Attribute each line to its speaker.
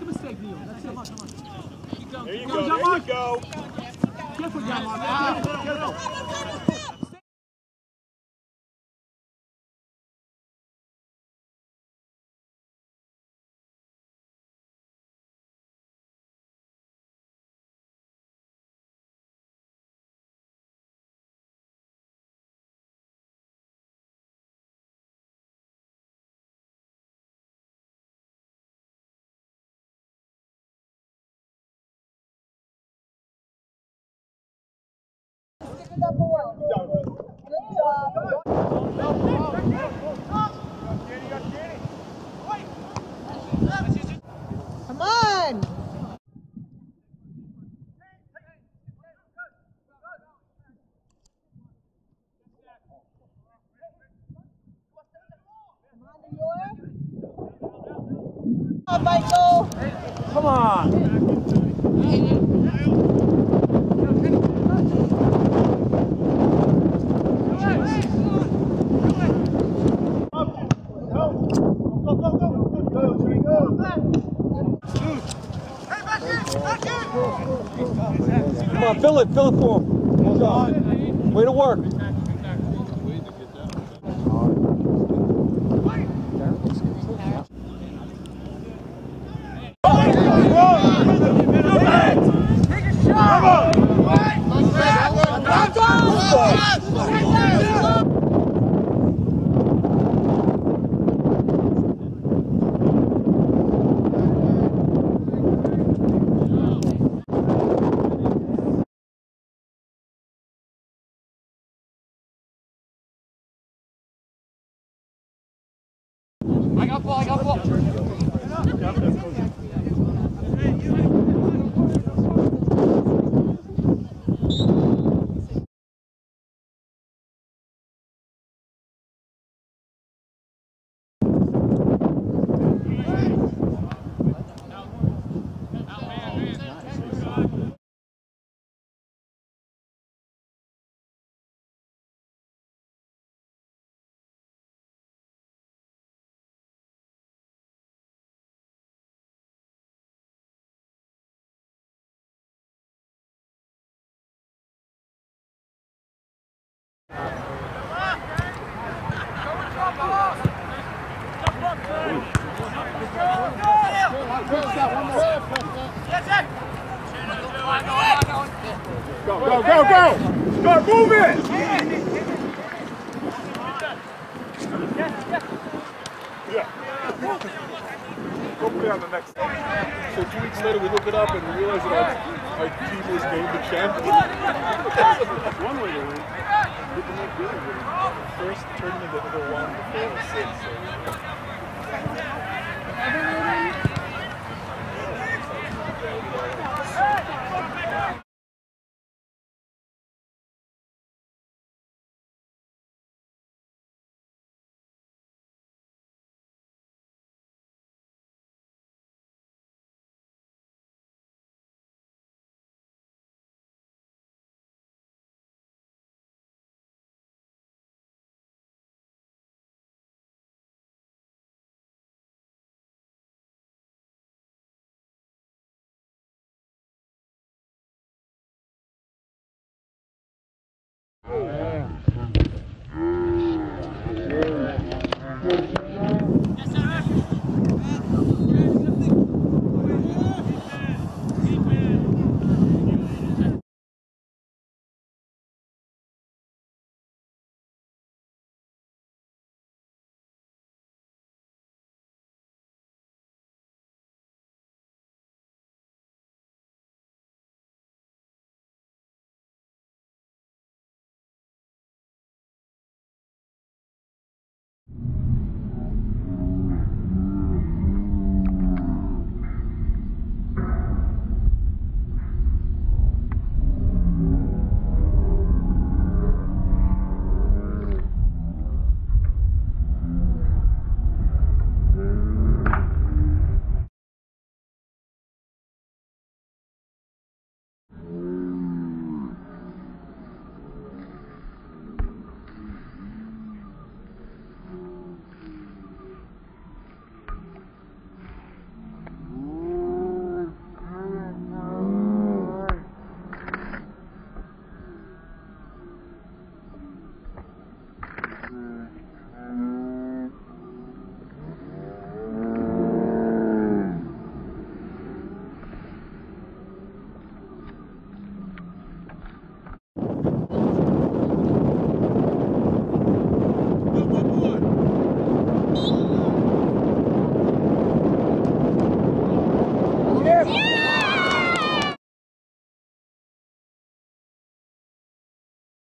Speaker 1: a mistake, Neil. That's it. Come on.
Speaker 2: There you go. There you go.
Speaker 1: Careful, John Mark. Careful.
Speaker 3: Number one. Good job. Come on. Come on, Michael.
Speaker 2: Come on. Come on, fill it for him. Well done. Way to work.
Speaker 1: Take a shot! I got ball.
Speaker 2: Go! Start moving! Yeah. Go play on the next. So 2 weeks later we look it up and we realize that our team was named the champion. One way to win. People make good with it. First tournament that ever won before since. Yeah.